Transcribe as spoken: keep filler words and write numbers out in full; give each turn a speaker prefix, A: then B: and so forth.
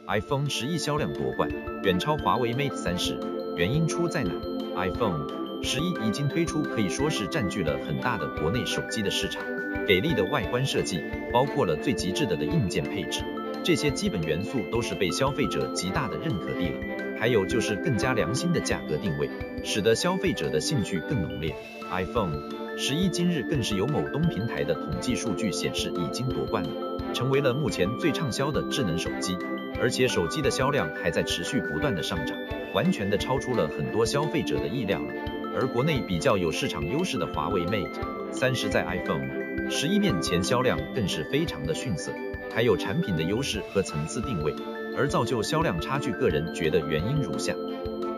A: iPhone 十一销量夺冠，远超华为 Mate 三十，原因出在哪 ？iPhone 十一已经推出，可以说是占据了很大的国内手机的市场。给力的外观设计，包括了最极致的的硬件配置，这些基本元素都是被消费者极大的认可地了。还有就是更加良心的价格定位，使得消费者的兴趣更浓烈。iPhone 十一今日更是有某东平台的统计数据显示已经夺冠了，成为了目前最畅销的智能手机，而且手机的销量还在持续不断的上涨，完全的超出了很多消费者的意料了。而国内比较有市场优势的华为 Mate 三十在 iPhone 十一面前销量更是非常的逊色，还有产品的优势和层次定位，而造就销量差距，个人觉得原因如下。